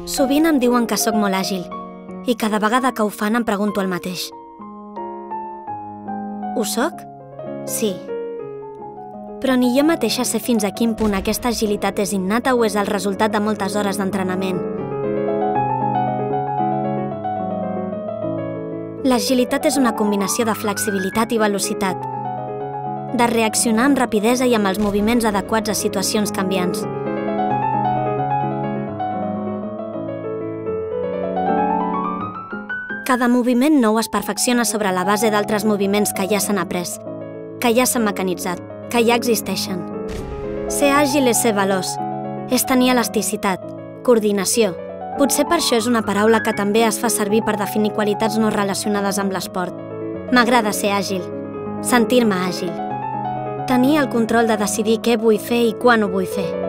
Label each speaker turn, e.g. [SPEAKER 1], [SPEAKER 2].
[SPEAKER 1] Sovint em diuen que sóc molt àgil i cada vegada que ho fan em pregunto el mateix. Ho sóc? Sí. Però ni jo mateixa sé fins a quin punt aquesta agilitat és innata o és el resultat de moltes hores d'entrenament. L'agilitat és una combinació de flexibilitat i velocitat, de reaccionar amb rapidesa i amb els moviments adequats a situacions canviants. Cada moviment nou es perfecciona sobre la base d'altres moviments que ja s'han après, que ja s'han mecanitzat, que ja existeixen. Ser àgil és ser veloç, és tenir elasticitat, coordinació. Potser per això és una paraula que també es fa servir per definir qualitats no relacionades amb l'esport. M'agrada ser àgil, sentir-me àgil. Tenir el control de decidir què vull fer i quan ho vull fer.